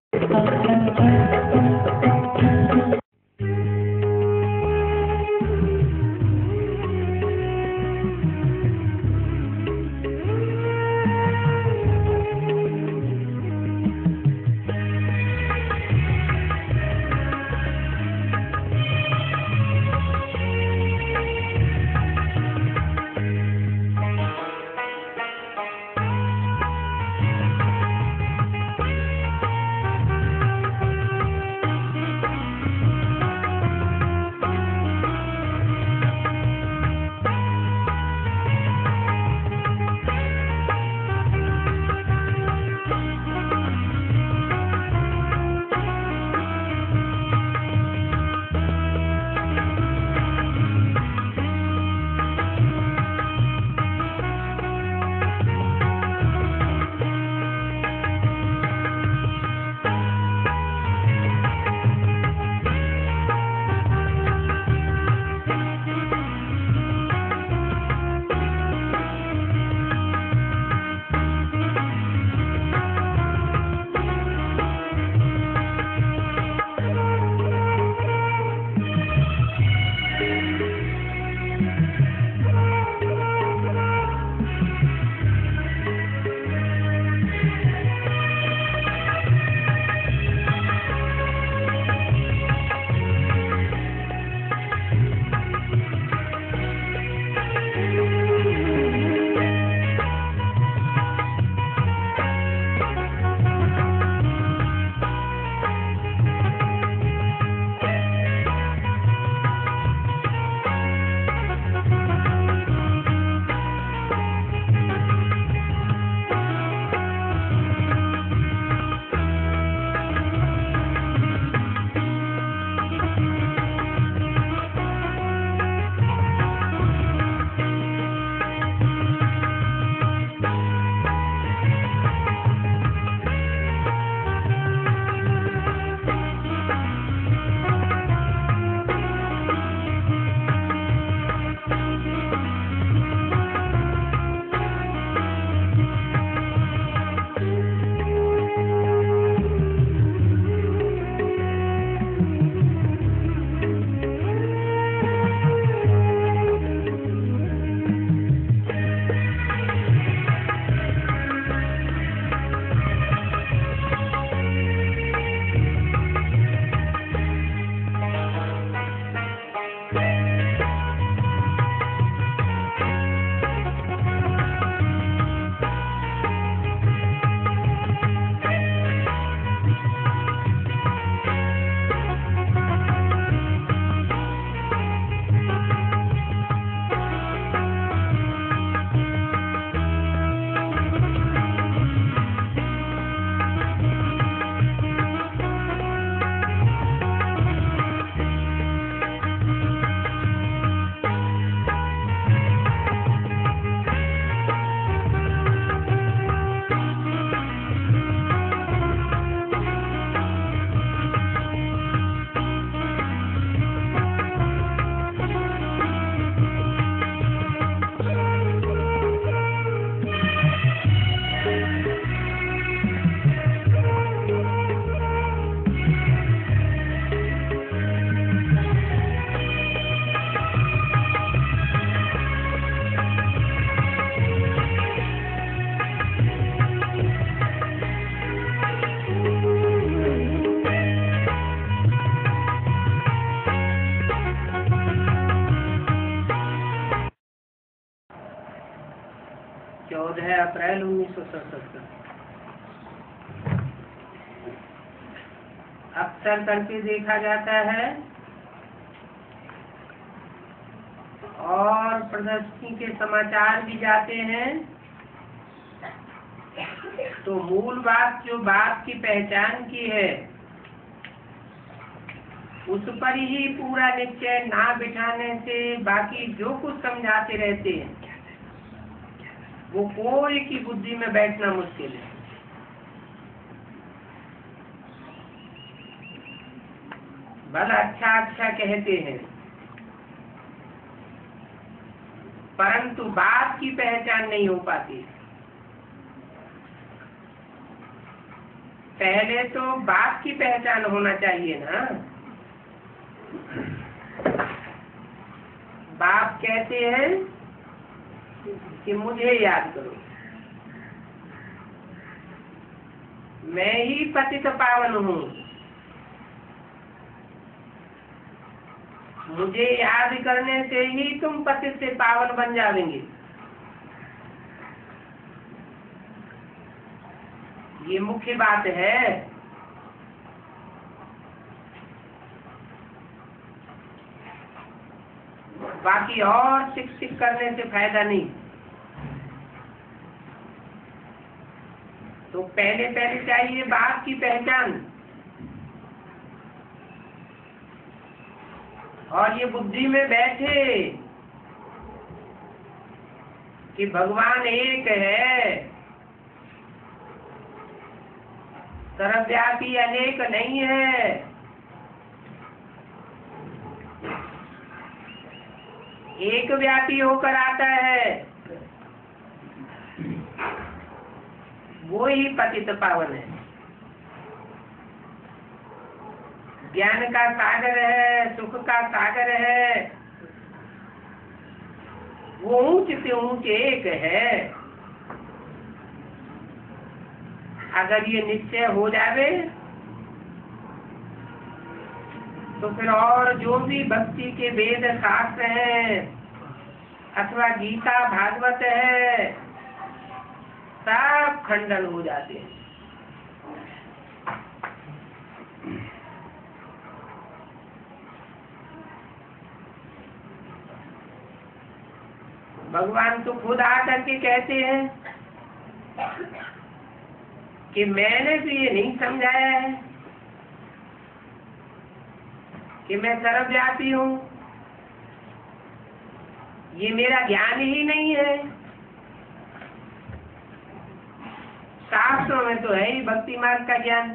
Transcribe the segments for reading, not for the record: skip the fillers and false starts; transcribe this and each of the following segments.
14 अप्रैल 1967। अक्सर करके देखा जाता है और प्रदर्शनी के समाचार भी जाते हैं, तो मूल बात जो बात की पहचान की है उस पर ही पूरा निश्चय ना बिठाने से बाकी जो कुछ समझाते रहते हैं वो कोई की बुद्धि में बैठना मुश्किल है। भला अच्छा अच्छा कहते हैं, परंतु बात की पहचान नहीं हो पाती। पहले तो बाप की पहचान होना चाहिए ना। बाप कहते हैं कि मुझे याद करो, मैं ही पतित पावन हूँ, मुझे याद करने से ही तुम पतित से पावन बन जाओगे। ये मुख्य बात है। बाकी और शिक्षित करने से फायदा नहीं। तो पहले पहले चाहिए बाप की पहचान, और ये बुद्धि में बैठे कि भगवान एक है, सर्वव्यापी अनेक नहीं है। एक व्यापी होकर आता है, वो ही पतित पावन है। ज्ञान का सागर है, सुख का सागर है, वो ऊंच से ऊंच एक है। अगर ये निश्चय हो जावे तो फिर और जो भी भक्ति के वेद शास्त्र हैं अथवा गीता भागवत है, सब खंडन हो जाते हैं। भगवान तो खुद आकर के कहते हैं कि मैंने तो ये नहीं समझाया है कि मैं सर्वव्यापी हूँ, ये मेरा ज्ञान ही नहीं है। शास्त्रों में तो है ही भक्ति मार्ग का ज्ञान।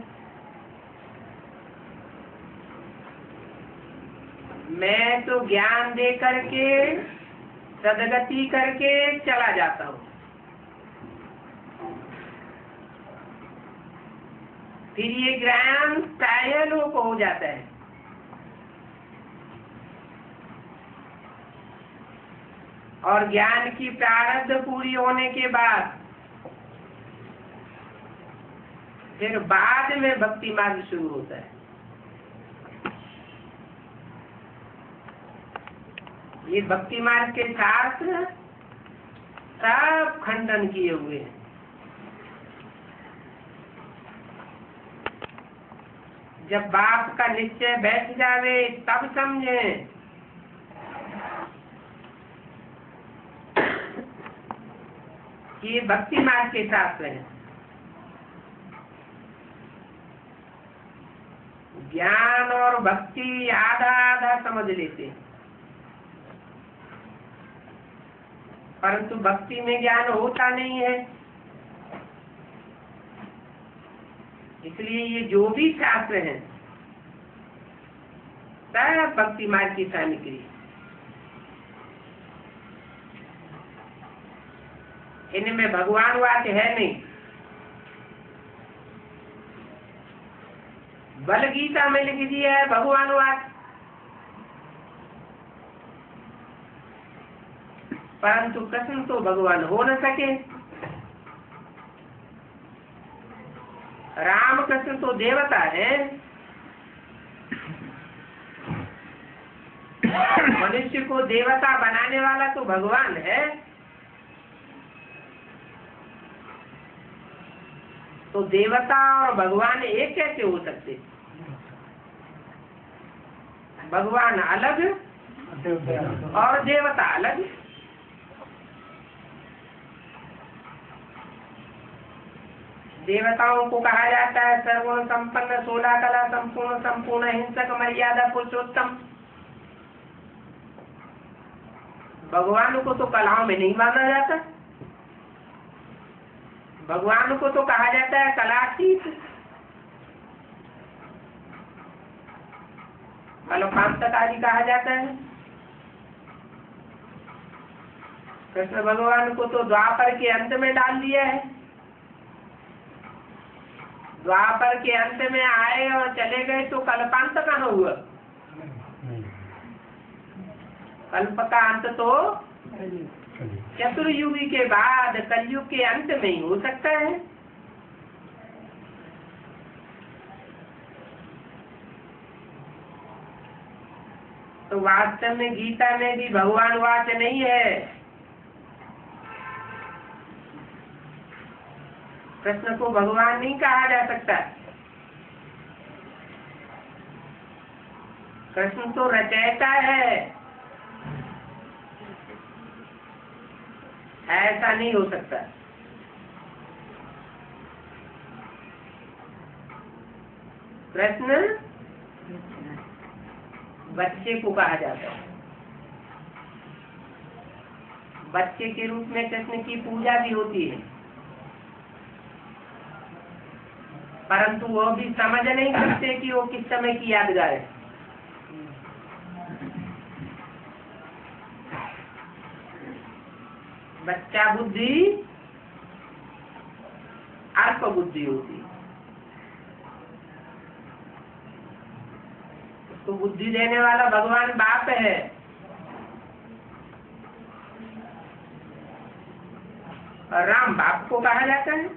मैं तो ज्ञान दे करके सदगति करके चला जाता हूँ, फिर ये ज्ञान कायलोप हो जाता है। और ज्ञान की प्रारब्ध पूरी होने के बाद फिर बाद में भक्ति मार्ग शुरू होता है। ये भक्ति मार्ग के शास्त्र सब खंडन किए हुए हैं। जब बाप का निश्चय बैठ जावे तब समझे कि ये भक्ति मार्ग के शास्त्र हैं। ज्ञान और भक्ति आधा आधा समझ लेते हैं, परंतु भक्ति में ज्ञान होता नहीं है। इसलिए ये जो भी शास्त्र हैं सब भक्ति मार्ग की सामग्री। इनमें भगवान वाक्य है नहीं। बल गीता में लिख दिया है भगवान वाक्य, परंतु कृष्ण तो भगवान हो न सके। राम कृष्ण तो देवता है, मनुष्य को देवता बनाने वाला तो भगवान है। तो देवता और भगवान एक कैसे हो सकते? भगवान अलग और देवता अलग। देवताओं को कहा जाता है सर्वगुण संपन्न, 16 कला संपूर्ण, संपूर्ण हिंसक, मर्यादा पुरुषोत्तम। भगवान को तो कलाओं में नहीं माना जाता। भगवान को तो कहा जाता है कलातीत, कल्पांतक आदि कहा जाता है। कृष्ण भगवान को तो द्वापर के अंत में डाल दिया है। द्वापर के अंत में आए और चले गए तो कल्पांत कहाँ हुआ? कल्प का अंत तो चतुर्युगी के बाद कलयुग के अंत में ही हो सकता है। तो वास्तव में गीता में भी भगवान वाच नहीं है। कृष्ण को भगवान नहीं कहा जा सकता। कृष्ण तो रचयिता है, ऐसा नहीं हो सकता। कृष्ण बच्चे को कहा जाता है। बच्चे के रूप में कृष्ण की पूजा भी होती है, परंतु वो भी समझ नहीं सकते कि वो किस समय की यादगार है। बच्चा बुद्धि अल्प बुद्धि होती है, उसको बुद्धि देने वाला भगवान बाप है। और राम बाप को कहा जाता है।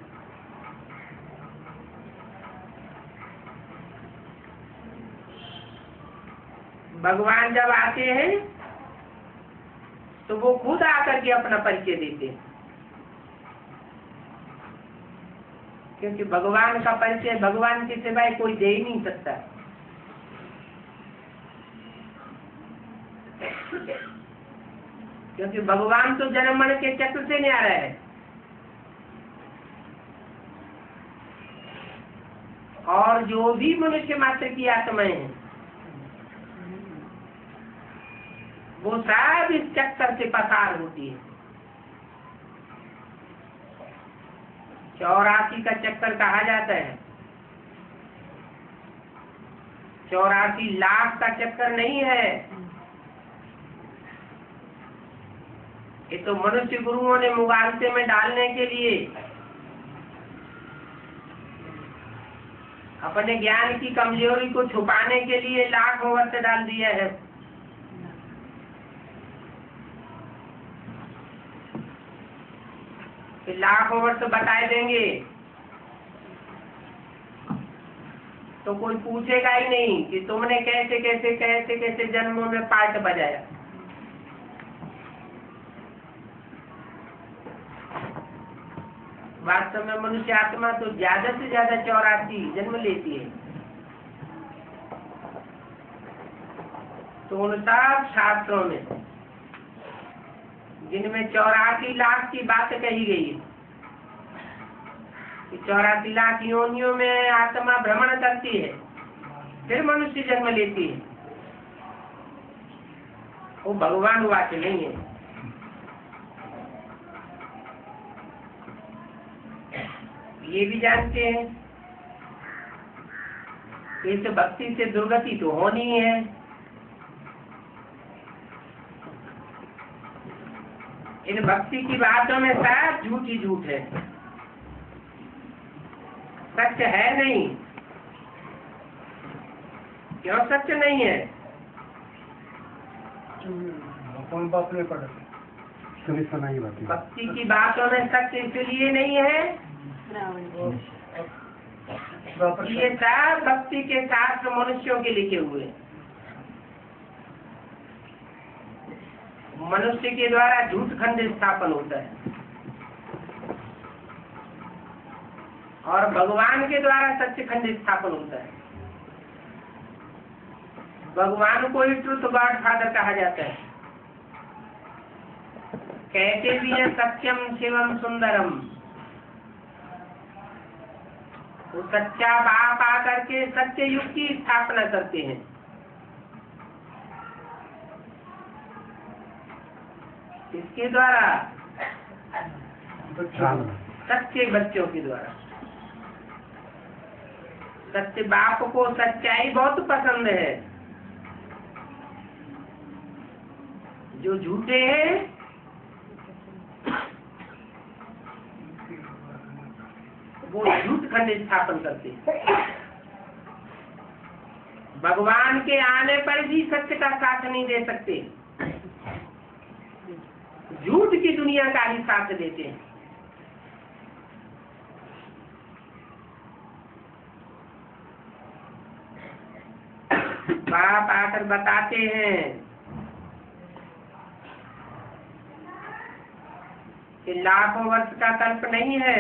भगवान जब आते हैं तो वो खुद आकर के अपना परिचय देते हैं, क्योंकि भगवान का परिचय भगवान के सिवाय कोई दे ही नहीं सकता। क्योंकि भगवान तो जन्म मरण के चक्र से नहीं आ रहा है, और जो भी मनुष्य मात्र की आत्माएं हैं वो सब इस चक्कर से पसार होती है। 84 का चक्कर कहा जाता है। 84 लाख का चक्कर नहीं है। ये तो मनुष्य गुरुओं ने मुगालते में डालने के लिए, अपने ज्ञान की कमजोरी को छुपाने के लिए लाख वर्ष डाल दिया है। लाखों वर्ष बताए देंगे तो कोई पूछेगा ही नहीं कि तुमने कैसे कैसे कैसे कैसे जन्मों में पार्ट बजाया। वास्तव में मनुष्य आत्मा तो ज्यादा से ज्यादा 84 जन्म लेती है। तो उन सब शास्त्रों में जिनमें 84 लाख की बात कही गई है कि 84 लाख योनियों में आत्मा भ्रमण करती है, फिर मनुष्य जन्म लेती है, वो भगवान वाच नहीं है। ये भी जानते हैं कि इस भक्ति से दुर्गति तो होनी है। इन भक्ति की बातों में सब झूठ ही झूठ है, सत्य है नहीं। क्यों सत्य नहीं है? भक्ति की बातों में सत्य इसलिए नहीं है, ये सब भक्ति के शास्त्र मनुष्यों के लिखे हुए, मनुष्य के द्वारा झूठ खंड स्थापन होता है और भगवान के द्वारा सत्य खंड स्थापन होता है। भगवान को ही ट्रुथ गॉड फादर कहा जाता है। कहते भी है सत्यम शिवम सुंदरम। वो सच्चा बाप आकर के सत्य युग की स्थापना करते हैं। किसके द्वारा? सच्चे बच्चों के द्वारा। सच्चे बाप को सच्चाई बहुत पसंद है। जो झूठे हैं, वो झूठ खंड स्थापन करते हैं। भगवान के आने पर भी सत्य का साथ नहीं दे सकते, झूठ की दुनिया का ही साथ देते हैं। बाप आकर बताते हैं कि लाखों वर्ष का कल्प नहीं है,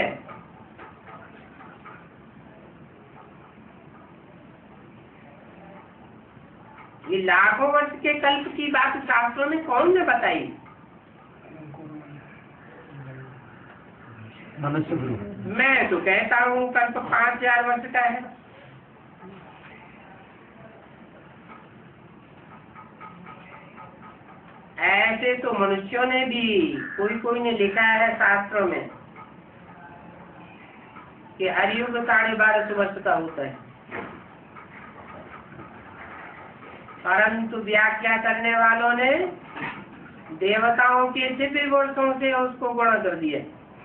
ये लाखों वर्ष के कल्प की बात शास्त्रों में कौन ने बताई? मनुष्य गुरु। मैं तो कहता हूँ कल्प 5000 वर्ष का है। ऐसे तो मनुष्यों ने भी कोई ने लिखा है शास्त्रों में कि हरियुग 1250 वर्ष का होता है, परंतु व्याख्या करने वालों ने देवताओं के दिव्य वर्षों से उसको गुणा कर दिया।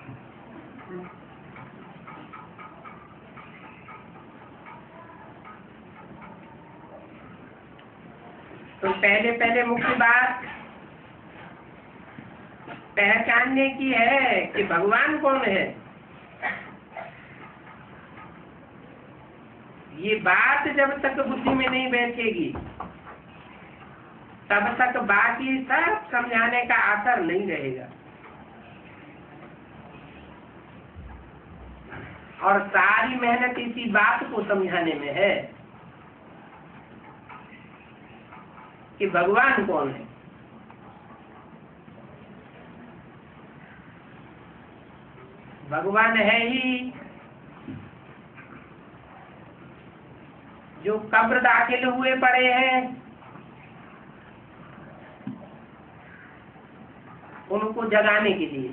तो पहले मुख्य बात पहचानने की है कि भगवान कौन है। ये बात जब तक बुद्धि में नहीं बैठेगी तब तक बाकी सब समझाने का असर नहीं रहेगा। और सारी मेहनत इसी बात को समझाने में है कि भगवान कौन है। भगवान है ही जो कब्र दाखिल हुए पड़े हैं उनको जगाने के लिए।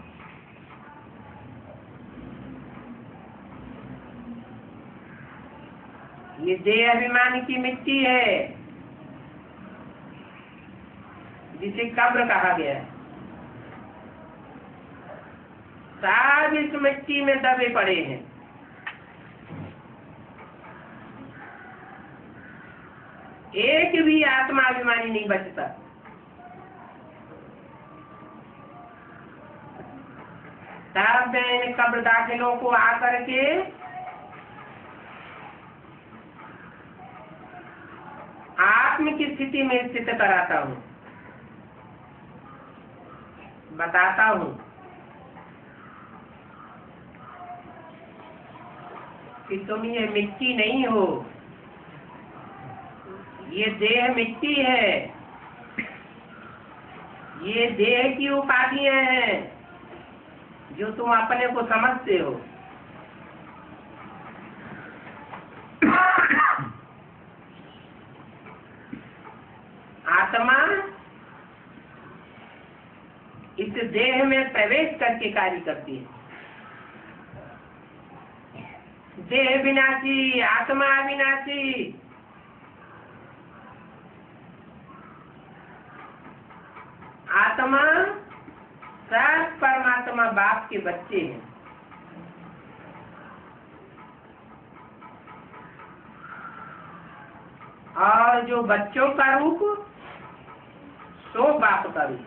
ये देह अभिमान की मिट्टी है जिसे कब्र कहा गया है। सब इस मिट्टी में दबे पड़े हैं। एक भी आत्मा अभिमानी नहीं बचता। तब मैं इन कब्र दाखिलों को आकर के आत्म की स्थिति में स्थित कराता हूँ, बताता हूँ कि तुम ये मिट्टी नहीं हो, ये देह मिट्टी है, ये देह की उपाधियां हैं जो तुम अपने को समझते हो। आत्मा इस देह में प्रवेश करके कार्य करती है। देह विनाशी, आत्मा अविनाशी। आत्मा सब परमात्मा बाप के बच्चे हैं। और जो बच्चों का रूप सो बाप का रूप।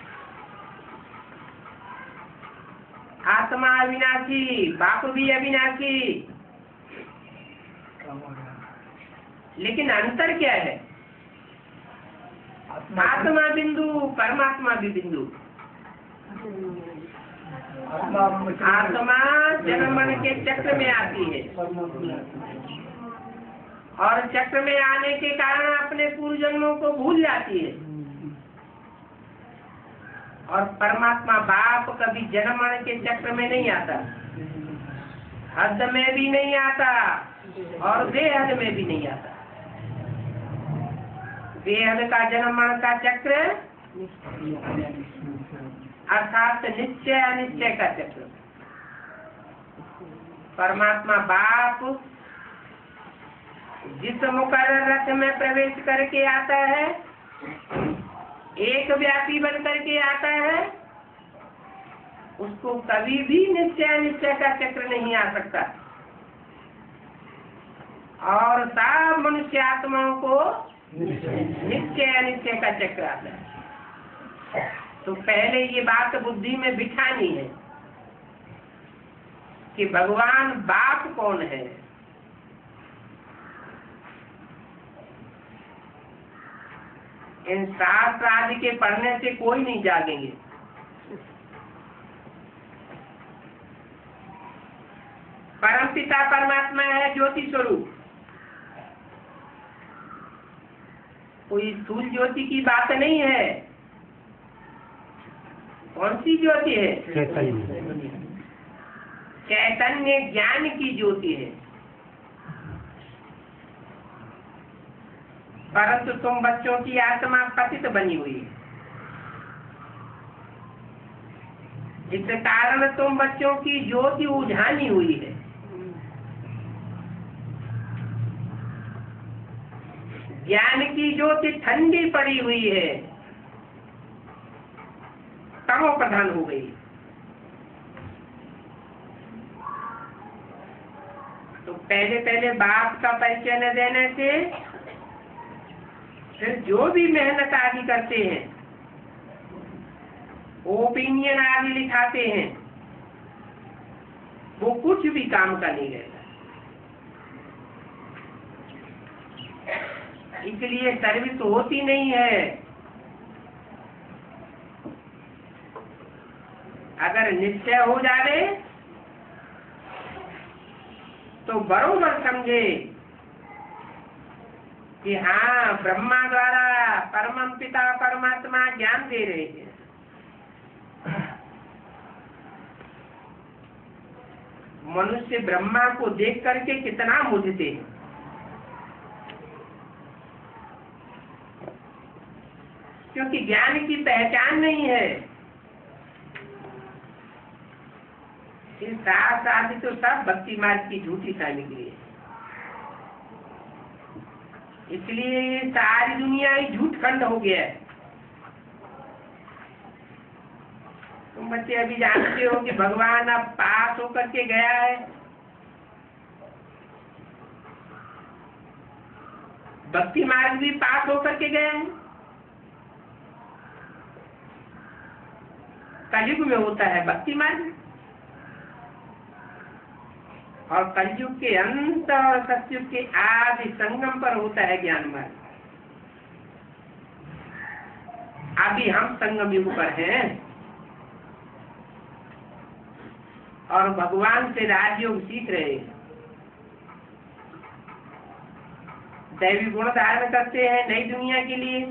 आत्मा अविनाशी, बाप भी अविनाशी, लेकिन अंतर क्या है? आत्मा बिंदु, परमात्मा भी बिंदु। आत्मा जन्म मरण के चक्र में आती है और चक्र में आने के कारण अपने पूर्व जन्मों को भूल जाती है। और परमात्मा बाप कभी जन्म मरण के चक्र में नहीं आता, हद में भी नहीं आता और बेहद में भी नहीं आता। बेहद का जन्म मरण का चक्र अर्थात निश्चय अनिश्चय का चक्र। परमात्मा बाप जिस मुकर्रर रथ में प्रवेश करके आता है, एक व्यापी बन करके आता है, उसको कभी भी निश्चय अनिश्चय का चक्र नहीं आ सकता। और सब मनुष्य आत्माओं को निश्चय अनिश्चय का चक्र आता है। तो पहले ये बात बुद्धि में बिठानी है कि भगवान बाप कौन है। इन शास्त्र आदि के पढ़ने से कोई नहीं जागेंगे। परम पिता परमात्मा है ज्योति स्वरूप। कोई स्थूल ज्योति की बात नहीं है। कौन सी ज्योति है? चैतन्य ज्ञान की ज्योति है। परंतु तुम बच्चों की आत्मा पतित बनी हुई है। इस कारण तुम बच्चों की ज्योति उझानी हुई है। ज्ञान की ज्योति ठंडी पड़ी हुई है, तमो प्रधान हो गई। तो पहले पहले बाप का परिचय न देने से फिर जो भी मेहनत आदि करते हैं, ओपिनियन आदि लिखाते हैं, वो कुछ भी काम का नहीं रहता। इसलिए सर्विस होती नहीं है। अगर निश्चय हो जाए तो बरोबर समझे कि हाँ, ब्रह्मा द्वारा परम पिता परमात्मा ज्ञान दे रहे हैं। मनुष्य ब्रह्मा को देख करके कितना मुझते हैं। क्योंकि ज्ञान की पहचान नहीं है। इस शास्त्र आदि तो सब भक्ति मार्ग की झूठी सामग्री है। इसलिए ये सारी दुनिया ही झूठ खंड हो गया है। तुम बच्चे अभी जानते हो कि भगवान अब पास होकर के गया है। भक्ति मार्ग भी पास होकर के गया है। कलयुग में होता है भक्ति मार्ग, और कलयुग के अंत और सतयुग के आदि संगम पर होता है ज्ञान मार्ग। अभी हम संगम युग पर हैं और भगवान से राजयोग सीख रहे हैं। दैवी गुण धारण करते हैं नई दुनिया के लिए।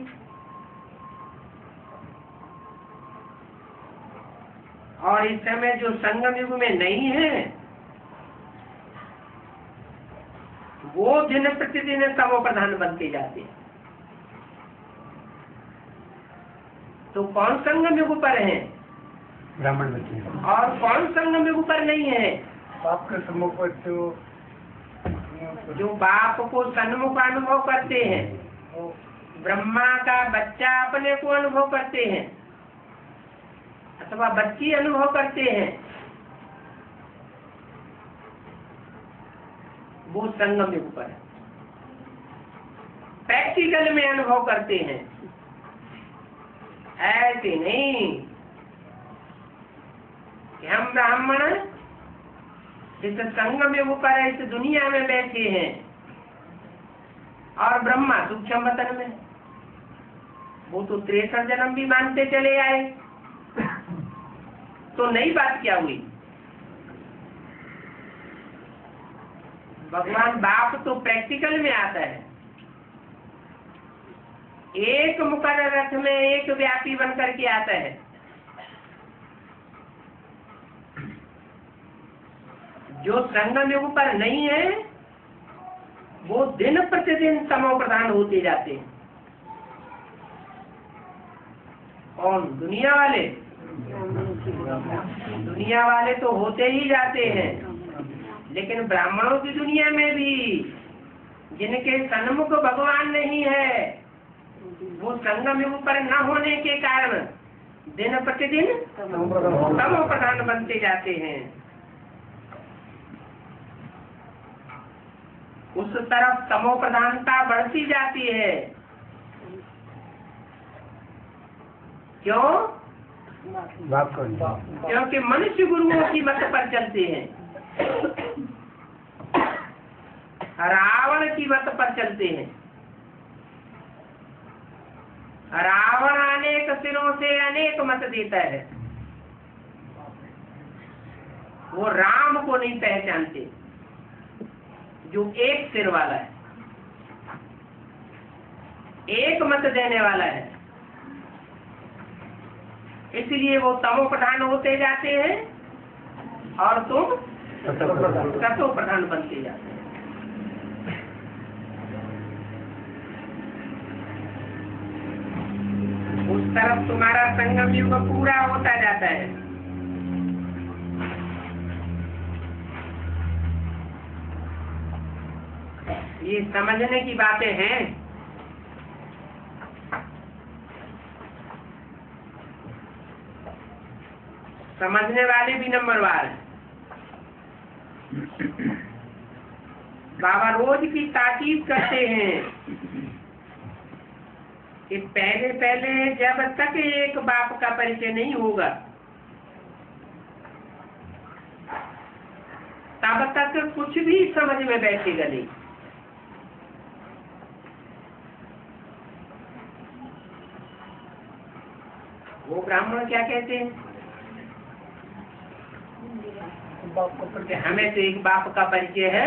और इस समय जो संगम युग में नहीं है, वो दिन प्रतिदिन तमो प्रधान बनते जाते हैं। तो कौन संगम युग पर है? ब्राह्मण बच्चे। और कौन संगम युग पर नहीं है? बाप के सम्मुख पर जो बाप को सन्मुख अनुभव करते हैं, ब्रह्मा का बच्चा अपने को अनुभव करते हैं अथवा बच्ची अनुभव करते हैं, वो संगम युग पर प्रैक्टिकल में अनुभव करते हैं। ऐसे नहीं कि हम ब्राह्मण इस संगम युग पर इस दुनिया में बैठे हैं और ब्रह्मा सूक्ष्म वतन में। वो तो 63 जन्म भी मानते चले आए। तो नई बात क्या हुई? भगवान बाप तो प्रैक्टिकल में आता है। एक मुकर्रर रथ में एक व्यापी बन करके आता है। जो संगम युग पर नहीं है, वो दिन प्रतिदिन तमो प्रधान होते जाते हैं। कौन? दुनिया वाले। दुनिया वाले तो होते ही जाते हैं, लेकिन ब्राह्मणों की दुनिया में भी जिनके सन्मुख भगवान नहीं है, वो संगम युग पर न होने के कारण दिन प्रतिदिन तमो प्रधान बनते जाते हैं। उस तरफ तमो प्रधानता बढ़ती जाती है। क्यों? क्योंकि मनुष्य गुरुओं की मत पर चलते हैं, रावण की मत पर चलते हैं। रावण अनेक सिरों से अनेक मत देता है, वो राम को नहीं पहचानते जो एक सिर वाला है, एक मत देने वाला है। इसलिए वो तमो प्रधान होते जाते हैं और तुम सतो प्रधान बनते जाते हैं। उस तरफ तुम्हारा संगम युग पूरा होता जाता है। ये समझने की बातें हैं। समझने वाले भी नंबरवार हैं। बाबा रोज की ताकीद करते हैं कि पहले पहले जब तक एक बाप का परिचय नहीं होगा तब तक कुछ भी समझ में बैठेगा नहीं। वो ब्राह्मण क्या कहते हैं कि हमें तो एक बाप का परिचय है,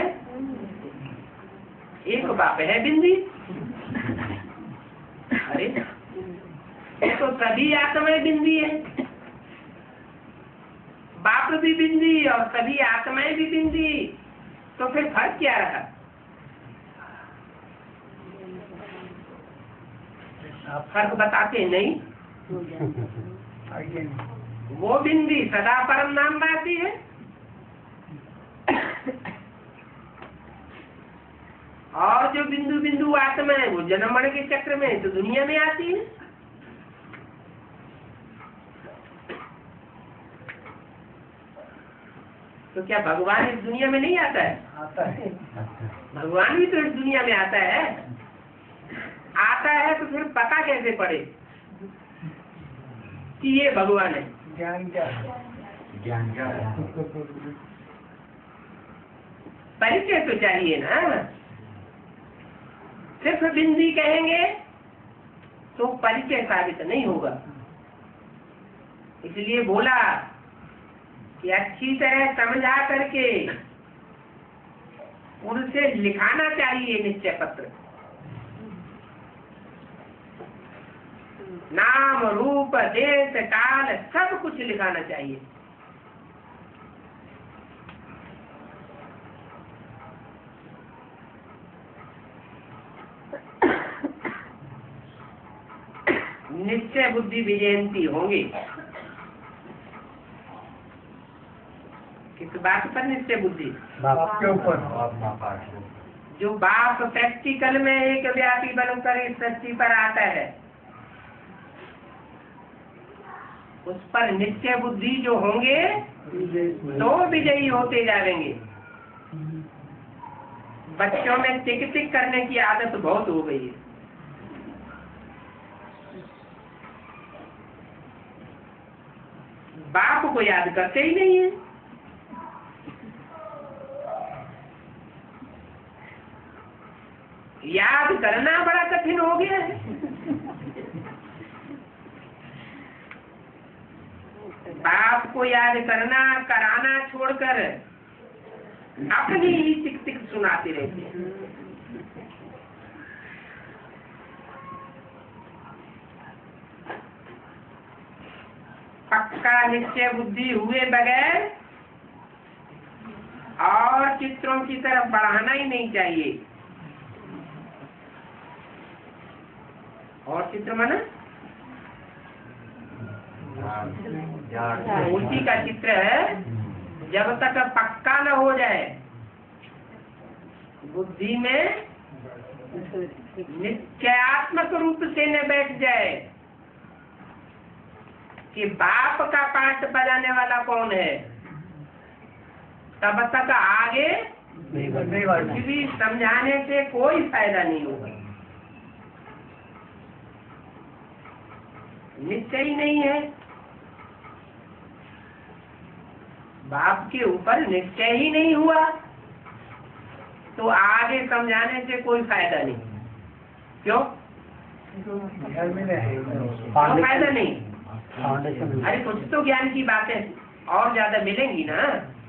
एक बाप है बिंदी। अरे तो सभी आत्माएं बिंदी है, बाप भी बिंदी और सभी आत्माएं भी बिंदी, तो फिर फर्क क्या रहा? फर्क बताते नहीं। वो बिंदी सदा परम नाम बाती है और जो बिंदु बिंदु आत्मा है वो जन्म मरण के चक्र में तो दुनिया में आती है। तो क्या भगवान इस दुनिया में नहीं आता है? आता है। भगवान भी तो इस दुनिया में आता है। आता है तो फिर पता कैसे पड़े कि ये भगवान है? ज्ञान क्या है? ज्ञान क्या है? परिचय तो चाहिए ना। सिर्फ बिंदी कहेंगे तो परिचय साबित नहीं होगा। इसलिए बोला कि अच्छी तरह समझा करके उनसे लिखाना चाहिए निश्चय पत्र। नाम रूप देश काल सब कुछ लिखाना चाहिए। निश्चय बुद्धि विजयंती होंगी। किस बात पर निश्चय बुद्धि? बाप के ऊपर। जो बाप प्रैक्टिकल में एक व्यापी बनकर इस सृष्टि पर आता है उस पर निश्चय बुद्धि जो होंगे तो विजयी होते जाएंगे। बच्चों में टिक टिक करने की आदत बहुत हो गई है। बाप को याद करते ही नहीं है। याद करना बड़ा कठिन हो गया है। बाप को याद करना कराना छोड़कर अपनी ही टिक टिक सुनाते रहते हैं। पक्का निश्चय बुद्धि हुए बगैर और चित्रों की तरफ बढ़ाना ही नहीं चाहिए। और चित्र माना मूर्ति का चित्र है। जब तक पक्का न हो जाए बुद्धि में निश्चयात्मक रूप से न बैठ जाए कि बाप का पाठ बजाने वाला कौन है, तब तक आगे कुछ भी समझाने से कोई फायदा नहीं होगा। निश्चय ही नहीं है, बाप के ऊपर निश्चय ही नहीं हुआ तो आगे समझाने से कोई फायदा नहीं। क्यों? क्यों फायदा नहीं? अरे कुछ तो ज्ञान की बातें और ज्यादा मिलेंगी ना।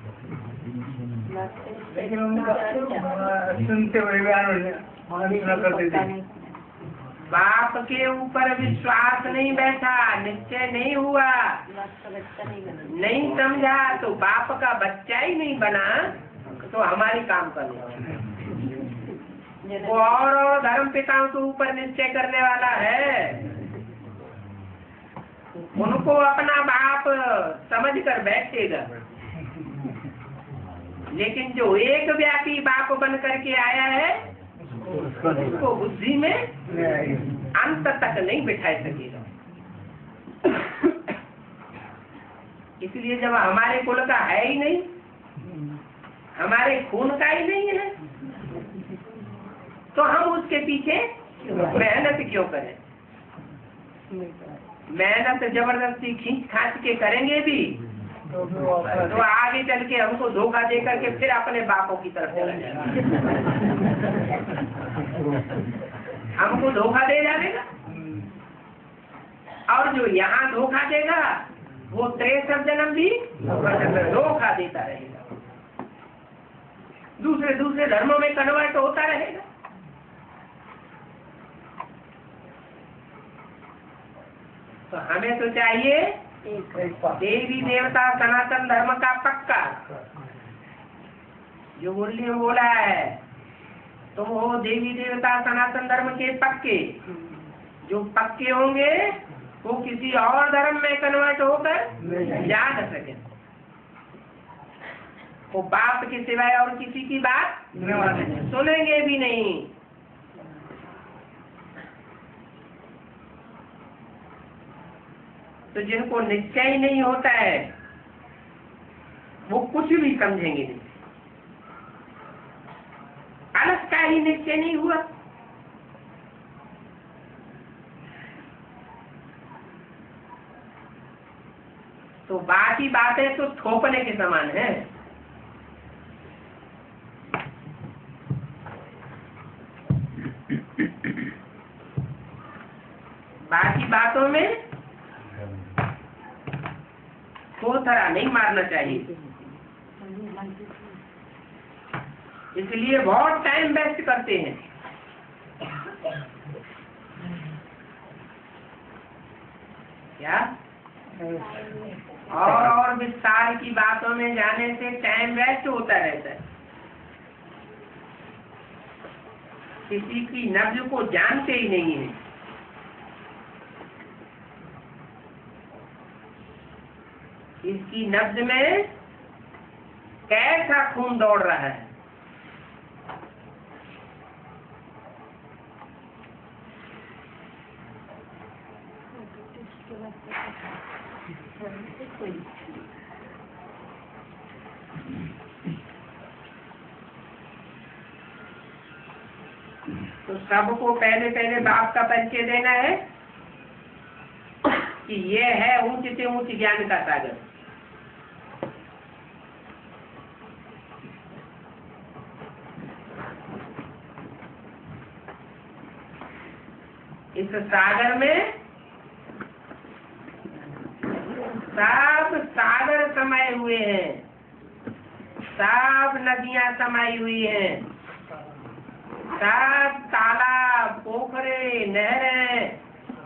लेकिन उनका सुनते हुए करते थे। बाप के ऊपर विश्वास नहीं बैठा, निश्चय नहीं हुआ, नहीं समझा तो बाप का बच्चा ही नहीं बना तो हमारी काम करने वो और धर्म पिताओं के ऊपर निश्चय करने वाला है। उनको अपना बाप समझ कर बैठेगा, लेकिन जो एक व्यापी बाप बन करके आया है उसको बुद्धि में अंत तक नहीं बिठा सकेगा। इसलिए जब हमारे कुल का है ही नहीं, हमारे खून का ही नहीं है, तो हम उसके पीछे मेहनत क्यों करें? मेहनत जबरदस्ती खींच खांच के करेंगे भी तो आगे चल के हमको धोखा दे करके फिर अपने बापों की तरफ चला जाएगा। हमको धोखा दे जाएगा, और जो यहाँ धोखा देगा वो 63 जन्म भी धोखा देता रहेगा, दूसरे दूसरे धर्मों में कन्वर्ट होता रहेगा। तो हमें तो चाहिए देवी देवता सनातन धर्म का पक्का। जो मुरली में बोला है तुम हो देवी देवता सनातन धर्म के पक्के। जो पक्के होंगे वो किसी और धर्म में कन्वर्ट होकर जा न सके, वो बाप के सिवाय और किसी की बात सुनेंगे भी नहीं। तो जिनको निश्चय ही नहीं होता है वो कुछ भी समझेंगे नहीं। अलग का ही निश्चय नहीं हुआ तो बाकी बातें तो थोपने के समान है। बाकी बातों में थोथरा नहीं मारना चाहिए। इसलिए बहुत टाइम वेस्ट करते हैं। क्या? और विस्तार की बातों में जाने से टाइम वेस्ट होता रहता है। किसी की नब्ज को जानते ही नहीं है। इसकी नब्ज में कैसा खून दौड़ रहा है। तो सबको पहले पहले बाप का परिचय देना है कि ये है ऊंच से ऊंच ज्ञान का सागर। इस सागर में सब सागर समाये हुए हैं, सब नदियां समाई हुई हैं, सब तालाब पोखरे नहरें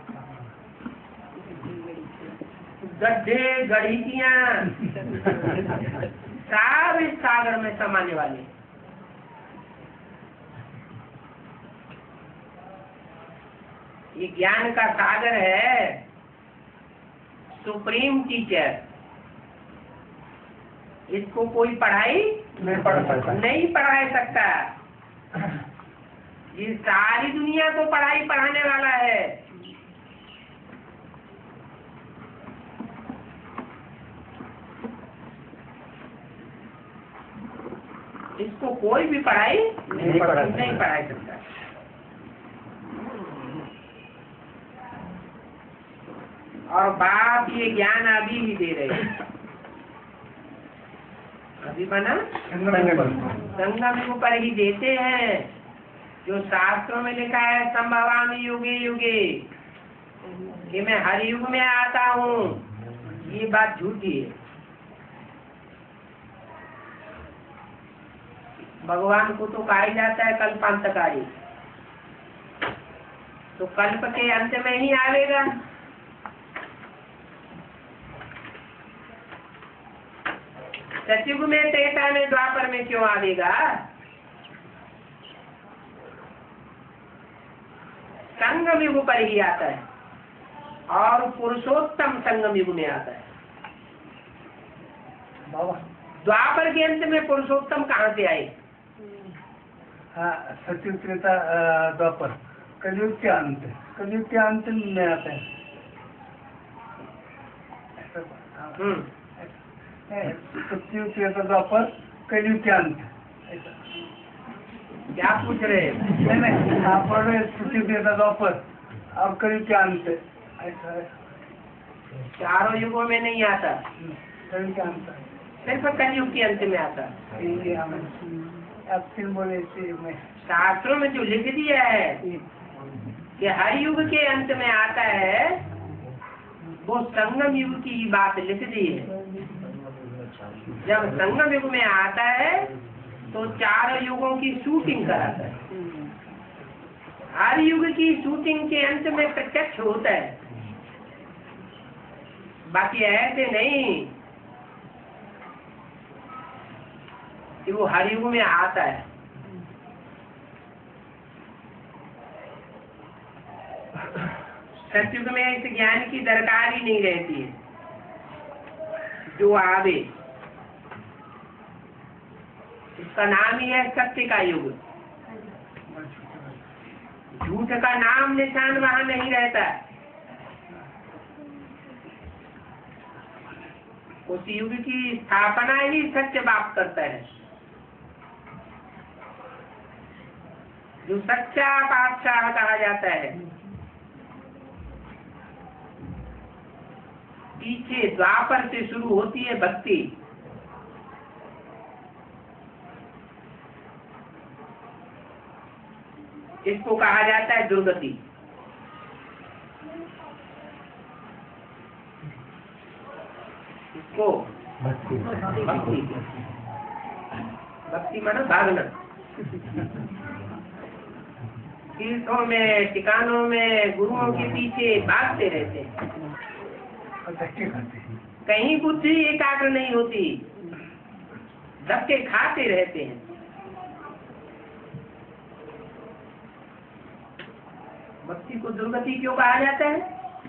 गड्ढे गढ़ियां सब इस सागर में समाने वाले। ये ज्ञान का सागर है। सुप्रीम टीचर, इसको कोई पढ़ाई नहीं पढ़ा सकता। ये सारी दुनिया को पढ़ाई पढ़ाने वाला है। इसको कोई भी पढ़ाई नहीं पढ़ा सकता। और बाप ये ज्ञान अभी ही दे रहे हैं। अभी बना संगम युग पर ही देते हैं, जो शास्त्रों में लिखा है संभवामि युगे युगे, कि मैं हर युग में आता हूँ, ये बात झूठी है। भगवान को तो कहा जाता है कल्पांतकारी, तो कल्प के अंत में ही आवेगा। सतयुग में, त्रेता में, द्वापर में क्यों आवेगा? संगम युग पर ही आता है, और पुरुषोत्तम संगम युग में आता है। द्वापर के अंत में पुरुषोत्तम कहाँ से आए? हाँ, सतयुग त्रेता द्वापर, कलयुग के अंत, कलयुग के अंत में आता है। सतयुग त्रेता द्वापर, कलयुग के अंत। क्या पूछ रहे हैं? नहीं, आप पढ़ रहे सतयुग त्रेता द्वापर और कलयुग के अंत, ऐसा है। चारों युगों में नहीं आता, कलयुग के अंत सिर्फ कलयुग के अंत में आता। आप फिर बोले में शास्त्रों में जो लिख दिया है कि हर युग के अंत में आता है, वो संगम युग की बात लिख दी है। जब संगम युग में आता है तो चारों युगों की शूटिंग कराता है। हर युग की शूटिंग के अंत में प्रत्यक्ष होता है, बाकी ऐसे नहीं कि वो हर युग में आता है। सतयुग में इस ज्ञान की दरकार ही नहीं रहती है। जो आवे, इसका नाम ही है सत्य का युग। झूठ का नाम निशान वहां नहीं रहता। उस युग की स्थापना ही सत्य बाप करता है। जो सच्चा पातशाह कहा जाता है, पीछे द्वापर से शुरू होती है भक्ति, इसको कहा जाता है दुर्गति। इसको भक्ति, भक्ति मानो भागना। तीर्थों में, ठिकानों में गुरुओं के पीछे भागते रहते हैं, कहीं बुद्धि एकाग्र नहीं होती, धक्के खाते रहते हैं। भक्ति को दुर्गति क्यों कहा जाता है?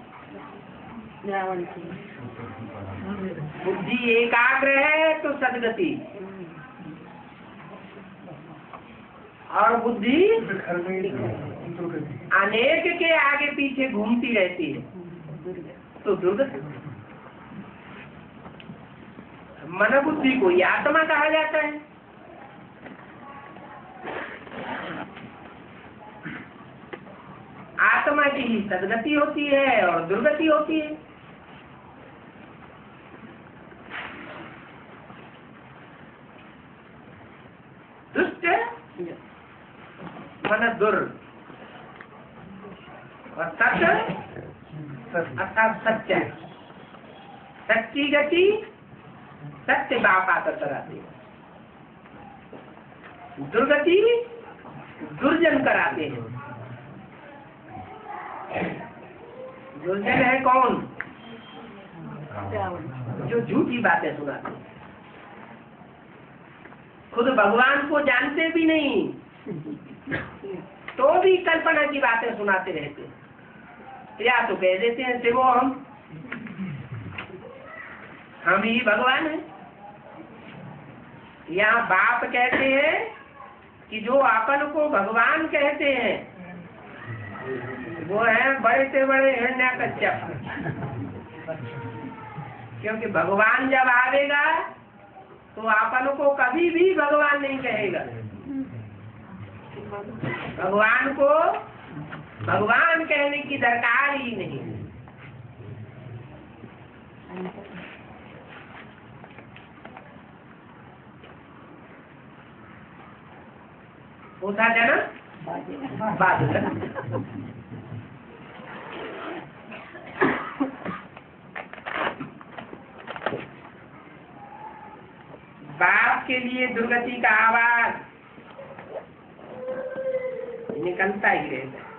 बुद्धि एकाग्र है तो सदगति, और बुद्धि अनेक के आगे पीछे घूमती रहती है तो दुर्गति। मन बुद्धि को ये आत्मा कहा जाता है। आत्मा की ही सदगति होती है और दुर्गति होती है। दुष्ट मन दुर, और सत्य अर्थात सत्य। सच्ची गति सत्य बाप आकर कराते हैं, दुर्गति दुर्जन कराते हैं। दुर्जन है कौन? जो झूठी बातें सुनाते हैं, खुद भगवान को जानते भी नहीं तो भी कल्पना की बातें सुनाते रहते हैं। या तो कह देते हैं देखो हम ही भगवान हैं। यहाँ बाप कहते हैं कि जो अपन को भगवान कहते हैं वो है बड़े से बड़े हिरण्याकश्यप। क्योंकि भगवान जब आवेगा तो अपन को कभी भी भगवान नहीं कहेगा। भगवान को भगवान कहने की दरकार ही नहीं। होता है ना बात। बाप के लिए दुर्गति का आवाज निकलता ही रहता है।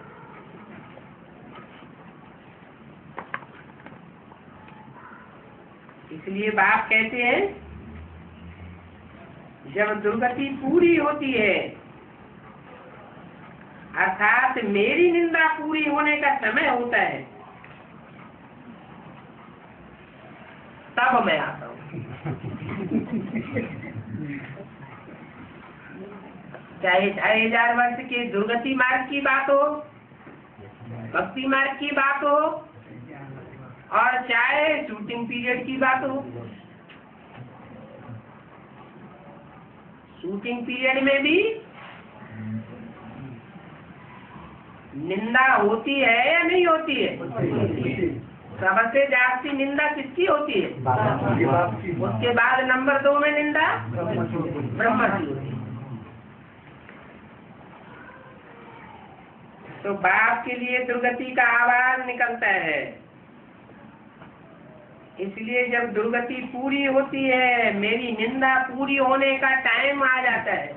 इसलिए बाप कहते हैं जब दुर्गति पूरी होती है, अर्थात मेरी निंदा पूरी होने का समय होता है, तब मैं आता हूँ। चाहे 2500 वर्ष के दुर्गति मार्ग की बात हो, भक्ति मार्ग की बात हो, और चाहे शूटिंग पीरियड की बात हो। शूटिंग पीरियड में भी निंदा होती है या नहीं होती है? सबसे ज्यादा निंदा किसकी होती है? उसके बाद नंबर 2 में निंदा ब्रह्मा की होती है। तो बाप के लिए दुर्गति का आवाज निकलता है। इसलिए जब दुर्गति पूरी होती है, मेरी निंदा पूरी होने का टाइम आ जाता है,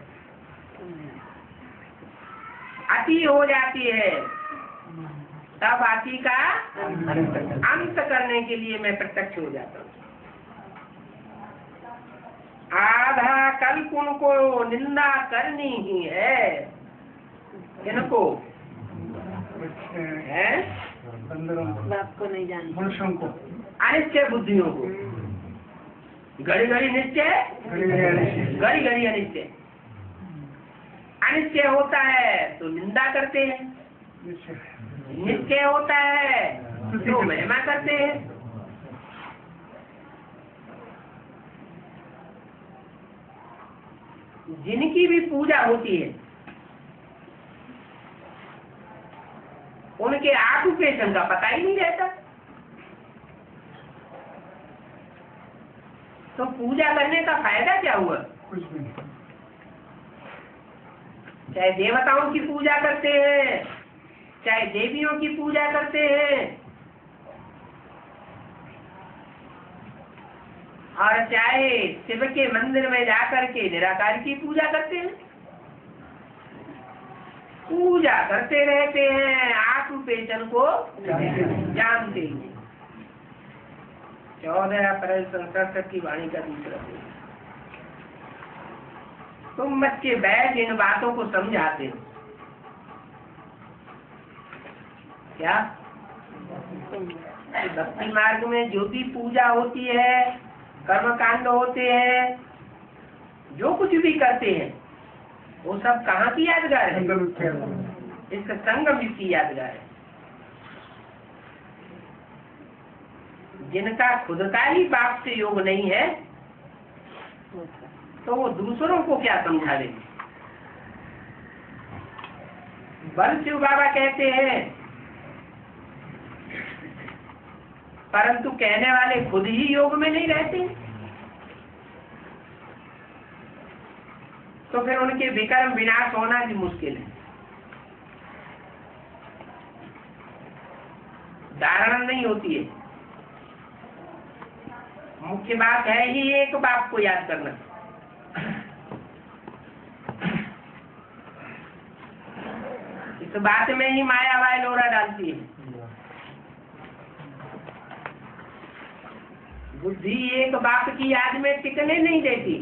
अति हो जाती है, तब अति का अंत करने के लिए मैं प्रत्यक्ष हो जाता हूँ। आधा कल्प उनको निंदा करनी ही है। इनको है बाप को नहीं जानते, मनुष्यों को, अनिश्चय बुद्धियों को, घड़ी घड़ी निश्चय, घड़ी घड़ी अनिश्चय। अनिश्चय होता है तो निंदा करते हैं, निश्चय होता है तो महिमा करते हैं। जिनकी भी पूजा होती है उनके ऑक्यूपेशन का पता ही नहीं रहता। तो पूजा करने का फायदा क्या हुआ? कुछ भी नहीं। चाहे देवताओं की पूजा करते हैं, चाहे देवियों की पूजा करते हैं, और चाहे शिव के मंदिर में जाकर के निराकार की पूजा करते हैं, पूजा करते रहते हैं, ऑक्यूपेशन को जानते ही। 14 अप्रैल 67 की वाणी का दूसरा पेज। तुम बच्चे बैठ इन बातों को समझाते हो क्या? भक्ति मार्ग में जो भी पूजा होती है, कर्म कांड होते हैं, जो कुछ भी करते हैं, वो सब कहाँ की यादगार है? इसका संगम की यादगार है। जिनका खुद का ही बाप से योग नहीं है, तो वो दूसरों को क्या समझा देंगे? बलशिव बाबा कहते हैं, परंतु कहने वाले खुद ही योग में नहीं रहते, तो फिर उनके विकर्म विनाश होना भी मुश्किल है। धारणा नहीं होती है। मुख्य बात है ही एक बाप को याद करना। इस बात में ही माया वायलोरा डालती है। बुद्धि एक बाप की याद में टिकने नहीं देती।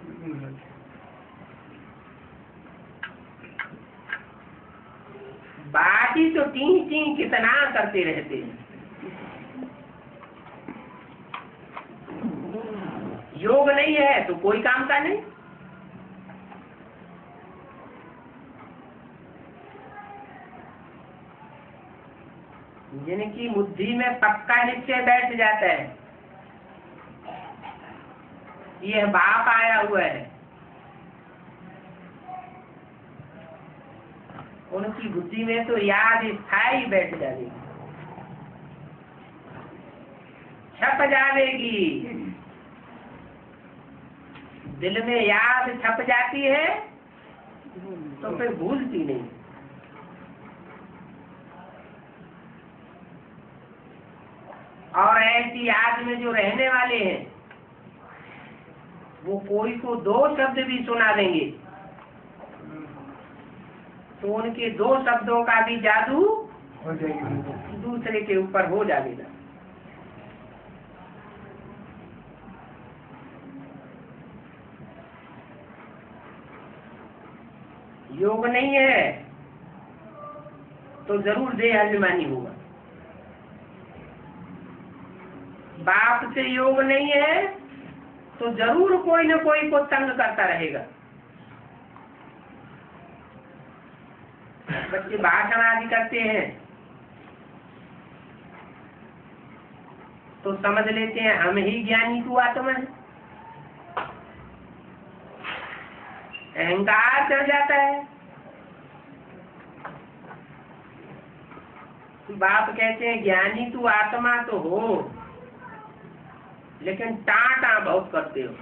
बाकी तो टी टी कितना करते रहते हैं। योग नहीं है तो कोई काम का नहीं। जिनकी बुद्धि में पक्का निश्चय बैठ जाता है, यह बाप आया हुआ है, उनकी बुद्धि में तो याद स्थायी बैठ जाएगी, छप जाएगी, दिल में याद छप जाती है तो फिर भूलती नहीं। और ऐसी याद में जो रहने वाले हैं वो कोई को 2 शब्द भी सुना देंगे तो उनके 2 शब्दों का भी जादू हो जाएगी। दूसरे के ऊपर हो जाएगा। योग नहीं है तो जरूर देह अभिमानी होगा। बाप से योग नहीं है तो जरूर कोई न कोई को तंग करता रहेगा। बच्चे भाषण आदि करते हैं तो समझ लेते हैं हम ही ज्ञानी तू आत्मा है, अहंकार चढ़ जाता है। बाप कहते हैं ज्ञानी तू आत्मा तो हो लेकिन टाटा बहुत करते हो।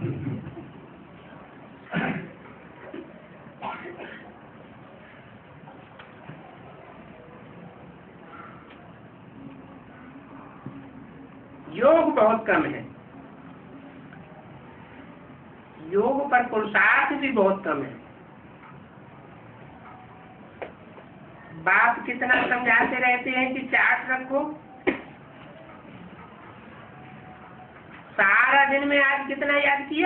योग बहुत कम है, योग पर पुरुषार्थ भी बहुत कम है। बाप कितना समझाते रहते हैं कि चार्ट रखो, सारा दिन में आज कितना याद किया?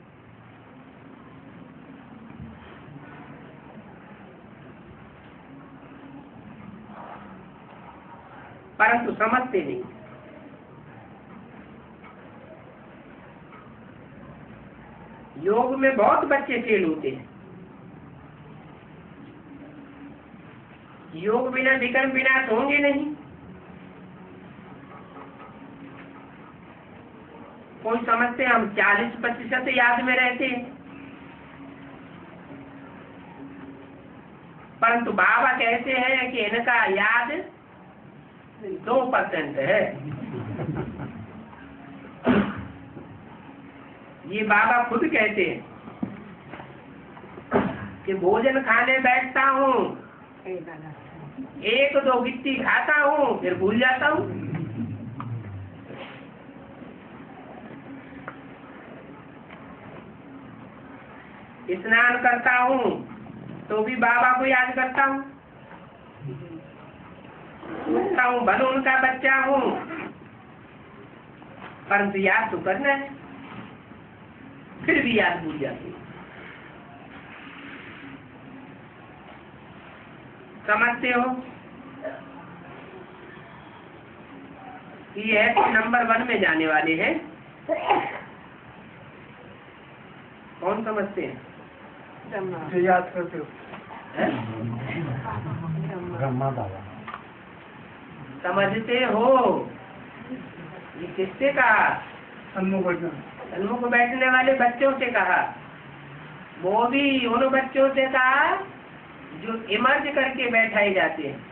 परंतु समझते नहीं। योग में बहुत बच्चे फेल होते हैं। योग बिना विकर्म विनाश होंगे नहीं। कोई समझते हैं हम 40% याद में रहते हैं, परंतु बाबा कहते हैं कि इनका याद 2% है। ये बाबा खुद कहते हैं कि भोजन खाने बैठता हूँ, 1-2 गिट्टी खाता हूँ फिर भूल जाता हूँ। स्नान करता हूँ तो भी बाबा को याद करता हूँ, उठता हूँ भले उनका बच्चा हूँ, परंतु याद तो करना है, फिर भी याद भूल जाती है। समझते हो कि यह तो नंबर 1 में जाने वाले हैं। कौन समझते हैं? जो याद करते हो ब्रह्मा बाबा समझते हो? ये किससे कहा? सन्मुख बैठने वाले बच्चों से कहा। वो भी उन बच्चों से कहा जो इमर्ज करके बैठाए जाते हैं।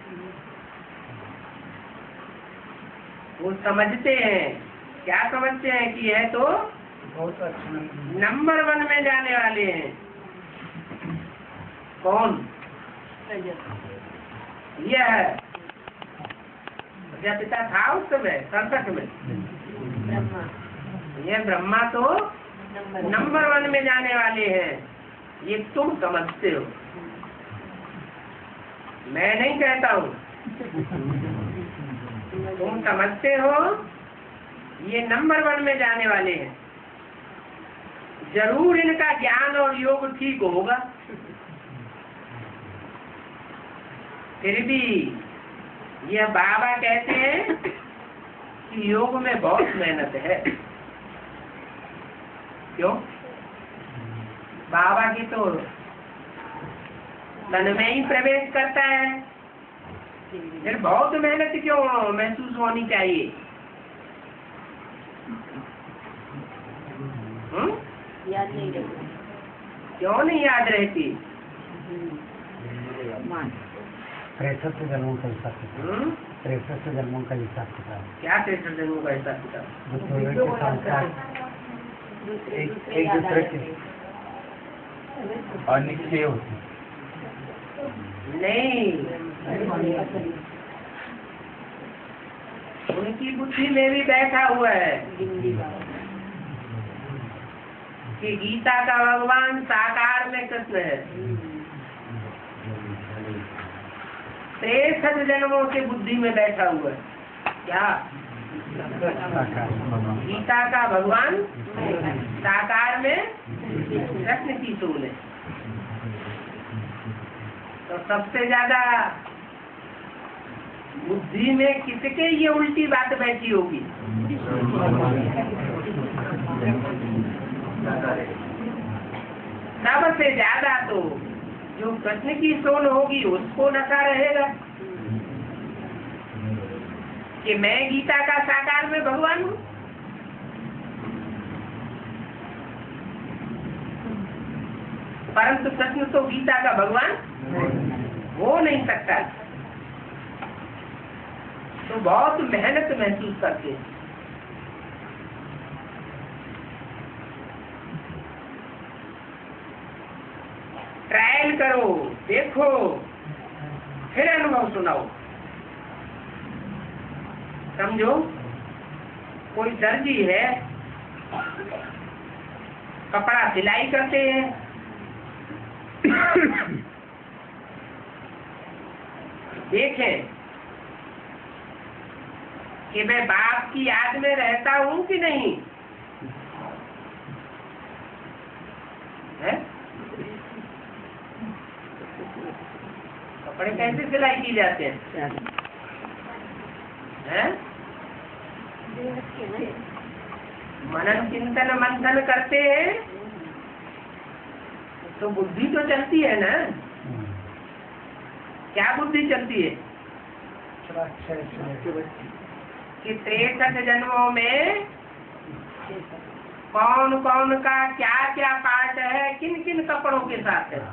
वो समझते हैं, क्या समझते हैं कि यह तो बहुत अच्छा नंबर 1 में जाने वाले हैं। कौन? यह है पिता था उस समय 67 में। यह ब्रह्मा तो नंबर 1 में जाने वाले हैं। ये तुम समझते हो, मैं नहीं कहता हूँ। तुम समझते हो ये नंबर 1 में जाने वाले हैं। जरूर इनका ज्ञान और योग ठीक होगा, फिर भी यह बाबा कहते हैं कि योग में बहुत मेहनत है। क्यों? बाबा की तो तन में ही प्रवेश करता है, फिर बहुत मेहनत क्यों महसूस होनी चाहिए? याद नहीं रहती। क्यों नहीं याद रहती? 63 जन्मों का हिसाब किताब। 63 जन्मों का हिसाब किताब। क्या 63 जन्मों का हिसाब किताब? एक दूसरे के अनिश्चय होती नहीं, उनकी बुद्धि में भी बैठा हुआ है कि गीता का भगवान साकार में कृष्ण है। 63 जन्मों से बुद्धि में बैठा हुआ है। क्या? गीता का भगवान साकार में कृष्ण की सोल है। तो सबसे ज्यादा बुद्धि में किसके ये उल्टी बात बैठी होगी? सबसे ज्यादा तो जो कृष्ण की सोल होगी उसको नशा रहेगा कि मैं गीता का साकार में भगवान हूँ। परंतु कृष्ण तो गीता का भगवान हो नहीं सकता। तो बहुत मेहनत महसूस करते हैं। ट्रायल करो, देखो, फिर अनुभव सुनाओ। समझो, कोई दर्जी है, कपड़ा सिलाई करते हैं, देखें कि मैं बाप की याद में रहता हूँ कि नहीं है? कपड़े कैसे सिलाई की जाते हैं? हैं? मनन चिंतन मंथन करते हैं तो बुद्धि तो चलती है ना। क्या बुद्धि चलती है? कि 63 जन्मों में कौन कौन का क्या क्या पार्ट है, किन किन कपड़ों के साथ है।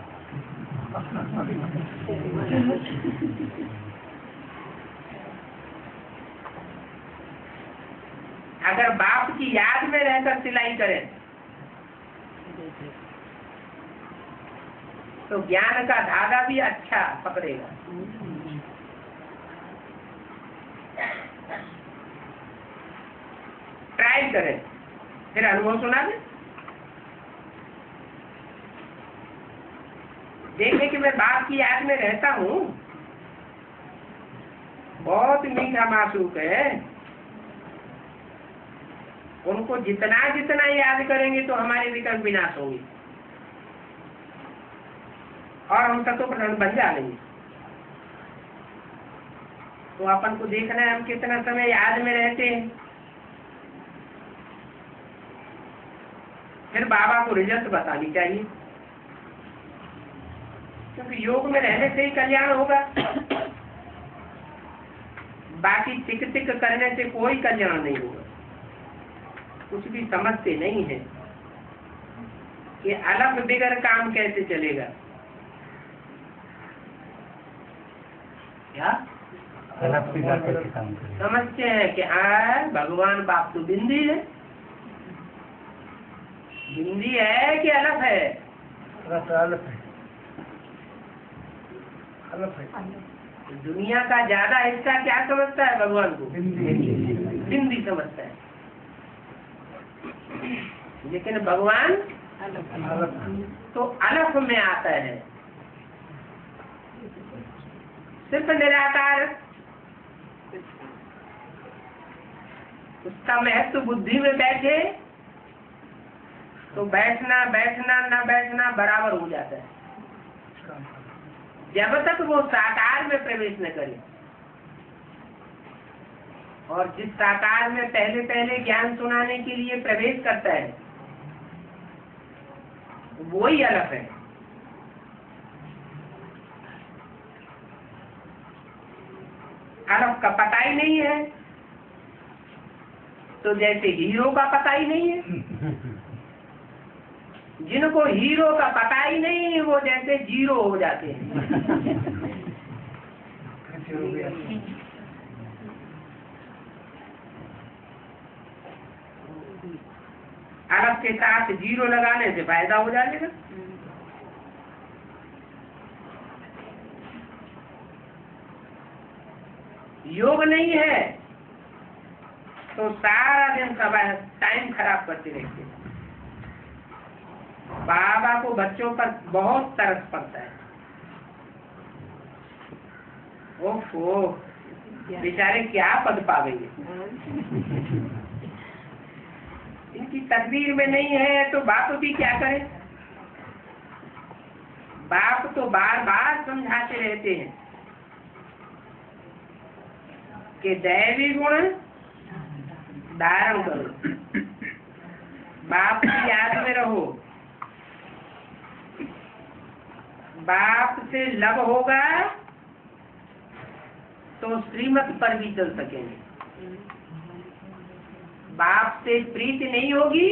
अगर बाप की याद में रहकर सिलाई करें तो ज्ञान का धागा भी अच्छा पकड़ेगा। ट्राई करें, फिर अनुभव सुना दें। देखें कि मैं बाप की याद में रहता हूँ। बहुत मीठा मासूक है। उनको जितना जितना याद करेंगे तो हमारे विकल्प विनाश होंगे और हम तत्व प्रधान बन जाएंगे। तो अपन को देखना है हम कितना समय याद में रहते हैं। फिर बाबा को रिजल्ट बतानी चाहिए, क्योंकि योग में रहने से ही कल्याण होगा। बाकी टिक टिक करने से कोई कल्याण नहीं होगा। कुछ भी समझते नहीं है कि अलग बिगड़ काम कैसे चलेगा। क्या अलग बिगड़ कैसे काम करेगा? समझते हैं कि भगवान बाप तो बिंदी है। बिंदी है कि अलग है? अलग है। अलग है। दुनिया का ज्यादा हिस्सा क्या समझता है भगवान को? बिंदी समझता है। लेकिन भगवान तो अलग में आता है। सिर्फ निराकार, उसका महत्व बुद्धि में बैठे तो बैठना बैठना न बैठना बराबर हो जाता है, जब तक वो साकार में प्रवेश न करे। और जिस साकार में पहले पहले ज्ञान सुनाने के लिए प्रवेश करता है वो ही अलग है। अलग का पता ही नहीं है, तो जैसे हीरो का पता ही नहीं है। जिनको हीरो का पता ही नहीं वो जैसे जीरो हो जाते हैं। अलग के साथ जीरो लगाने से फायदा हो जाएगा। योग नहीं है तो सारा दिन टाइम खराब करते रहते हैं। बाबा को बच्चों पर बहुत तरस पड़ता है। ओफो, बेचारे क्या पद पावेंगे। इनकी तकदीर में नहीं है तो बाप भी क्या करे। बाप तो बार बार समझाते रहते हैं कि दैवी गुण धारण करो, बाप की याद में रहो, बाप से लव होगा तो श्रीमत पर भी चल सकेंगे। बाप से प्रीति नहीं होगी,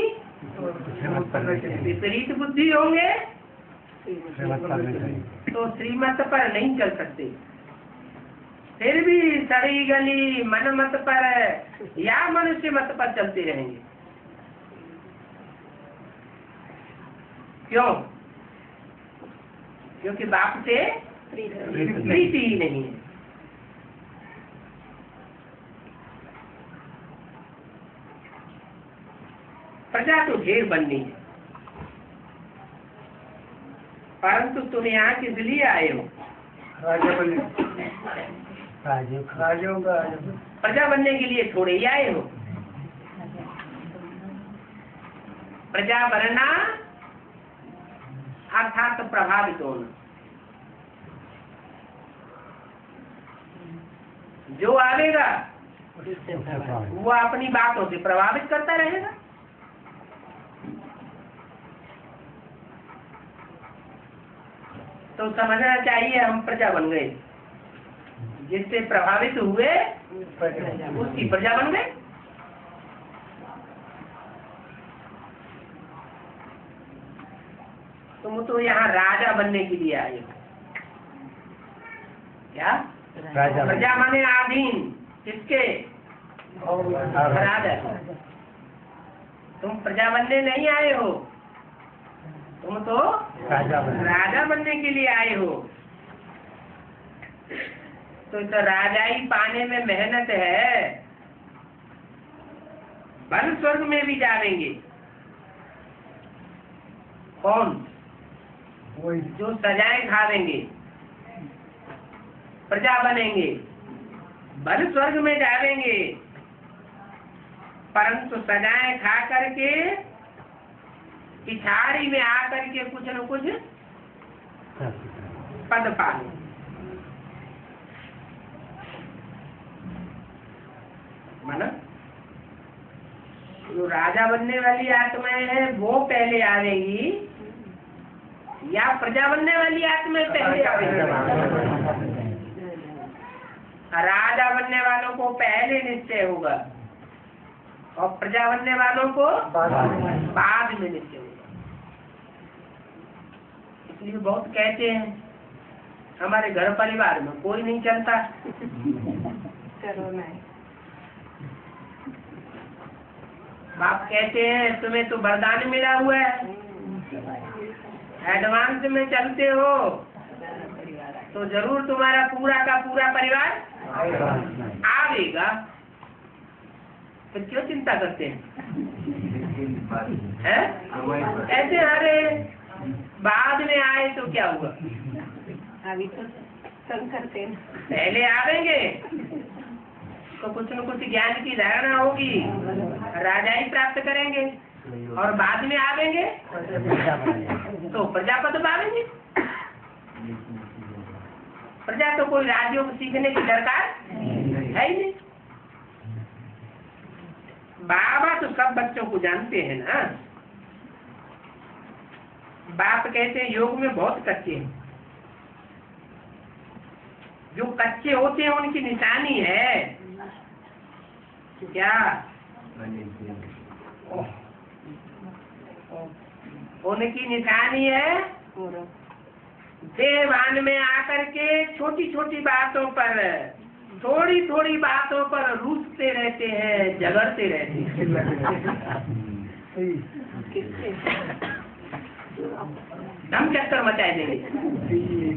विपरीत बुद्धि होंगे तो श्रीमत पर नहीं चल सकते। फिर भी सड़ी गली मन मत पर या मनुष्य मत पर चलते रहेंगे। क्यों? क्योंकि बाप से प्रीति ही नहीं है। प्रजा तो ढेर बननी है, परंतु तुम यहाँ किस लिए आए हो? राजा बने, राजाओं का प्रजा बनने के लिए थोड़े ही आए हो। प्रजा बनना अर्थात प्रभावित होना। जो आवेगा वो अपनी बातों से प्रभावित करता रहेगा। तो समझना चाहिए हम प्रजा बन गए, जिससे प्रभावित हुए उसकी प्रजा बन गए। तुम तो यहाँ राजा बनने के लिए आए हो। क्या? प्रजा माने अधीन, किसके? राजा। तुम प्रजा बनने नहीं आए हो, तुम तो राजा बनने के लिए आए हो। तो राजाई पाने में मेहनत है। बल स्वर्ग में भी जाएंगे। कौन? जो सजाएं खावेंगे, प्रजा बनेंगे, बल स्वर्ग में जाएंगे, परंतु सजाएं खा करके पिछाड़ी में आकर के कुछ न कुछ पद पाले। माना जो राजा बनने वाली आत्माएं हैं वो पहले आवेगी या प्रजा बनने वाली आत्माएं पहले आवेगी? राजा बनने वालों को पहले निश्चय होगा और प्रजा बनने वालों को बाद में निश्चय होगा। इसलिए बहुत कहते हैं हमारे घर परिवार में कोई नहीं चलता। बाप कहते हैं तुम्हें तो वरदान मिला हुआ है, एडवांस में चलते हो तो जरूर तुम्हारा पूरा का पूरा परिवार आवेगा। फिर क्यों चिंता करते हैं? ऐसे अरे बाद में आए तो क्या हुआ? अभी तो संग करते हैं। पहले आवेंगे तो कुछ न कुछ ज्ञान की धारणा होगी, राजाई प्राप्त करेंगे और बाद में आवेंगे तो प्रजापति पावेंगे। प्रजा तो कोई राज्यों को सीखने की दरकार है ही नहीं। बाबा तो सब बच्चों को जानते हैं ना। बाप कहते हैं योग में बहुत कच्चे हैं। जो कच्चे होते हैं उनकी निशानी है क्या? उनकी निशानी है देहभान में आकर के छोटी छोटी बातों पर, थोड़ी थोड़ी बातों पर रूठते रहते हैं, झगड़ते रहते हैं, दम चक्कर मचाए देंगे।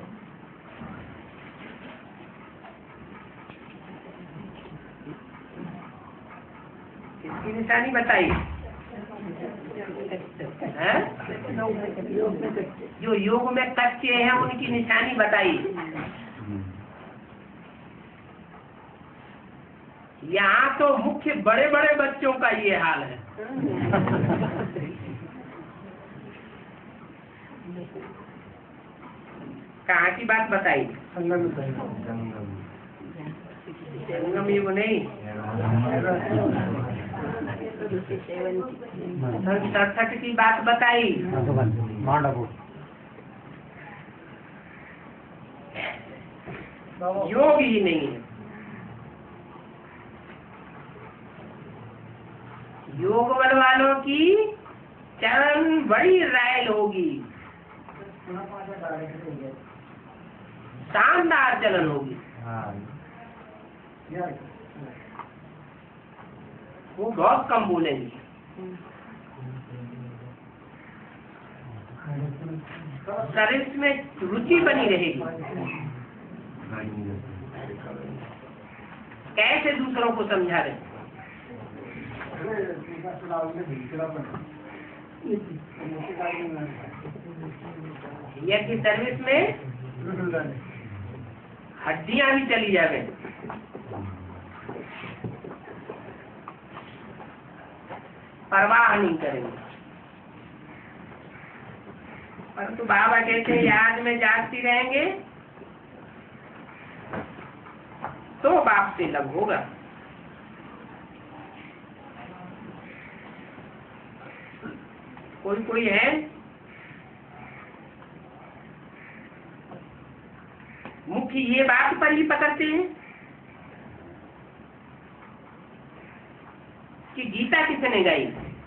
इसकी निशानी बताइए। जो योग में कच्चे हैं उनकी निशानी बताइए। यहाँ तो मुख्य बड़े बड़े बच्चों का ये हाल है। कहाँ की बात बताइए? संगम युग नहीं, 67 की बात बताई। योग ही नहीं है। योग बल वालों की चरण बड़ी रायल होगी, शानदार चलन होगी। वो बहुत कम बोलेंगे। शरीर में रुचि बनी रहेगी। कैसे दूसरों को समझा रहे? यह की सर्विस में हड्डियां भी चली जावे, परवाह नहीं करेंगे। परंतु बाबा कहते हैं याद में जागती रहेंगे तो बाप से लग होगा। कोई है मुख्य ये बात पर ही पकड़ते हैं कि गीता किसने गाई।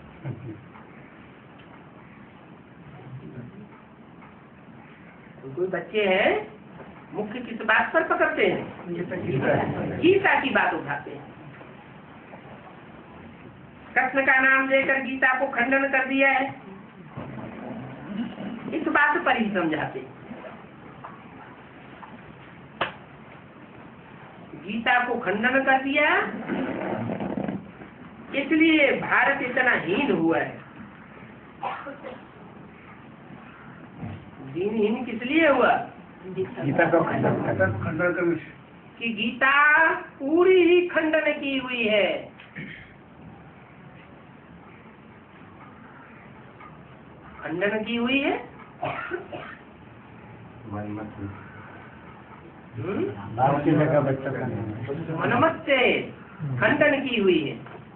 कोई बच्चे हैं मुख्य किस बात पर पकड़ते हैं? गीता की बात उठाते हैं। कृष्ण का नाम लेकर गीता को खंडन कर दिया है, इस बात पर ही समझाते हैं। गीता को खंडन कर दिया, इसलिए भारत इतना हीन हुआ है। दीनहीन किस लिए हुआ? गीता का खंडन कर कि गीता पूरी ही खंडन की हुई है। खंडन की हुई है, मनमत से खंडन की हुई है।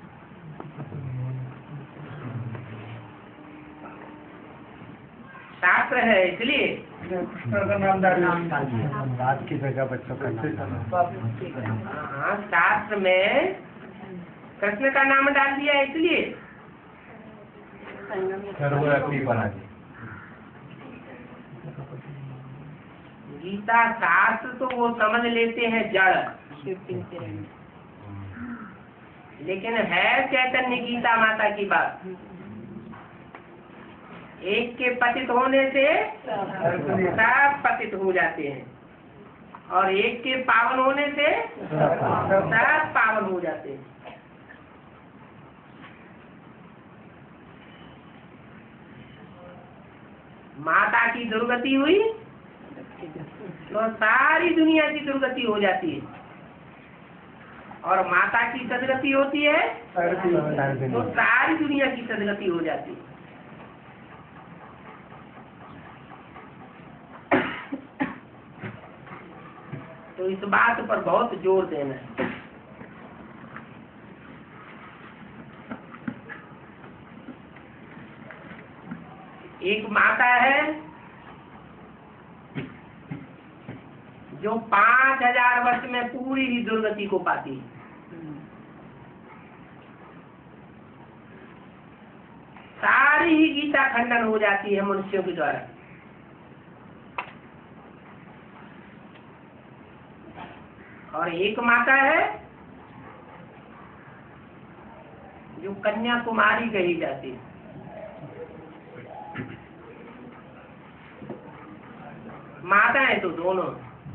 शास्त्र है इसलिए कृष्ण का नाम बात की जगह बच्चों का हाँ, शास्त्र में कृष्ण का नाम डाल दिया इसलिए बना दी। गीता शास्त्र तो वो समझ लेते हैं जड़, लेकिन है चैतन्य गीता माता की बात। एक के पतित होने से सब पतित हो जाते हैं, और एक के पावन होने से सब पावन हो जाते हैं। माता की दुर्गति हुई तो सारी दुनिया की दुर्गति हो जाती है, और माता की सदगति होती है तो सारी दुनिया की सदगति हो जाती है। तो इस बात पर बहुत जोर देना है। एक माता है जो 5000 वर्ष में पूरी ही दुर्गति को पाती है। सारी ही गीता खंडन हो जाती है मनुष्यों के द्वारा। और एक माता है जो कन्याकुमारी कही जाती है। माता है तो दोनों,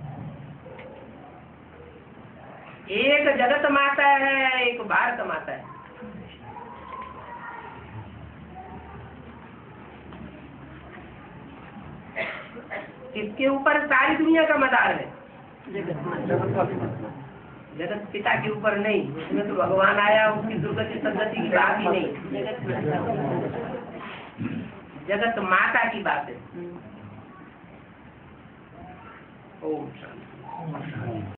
एक जगत माता है, एक भारत माता है। इसके ऊपर सारी दुनिया का मदार है, जगत पिता के ऊपर नहीं। उसमें तो भगवान आया, उसकी दुर्गति सदगति की बात ही नहीं, जगत माता की बात है। ओम शांति।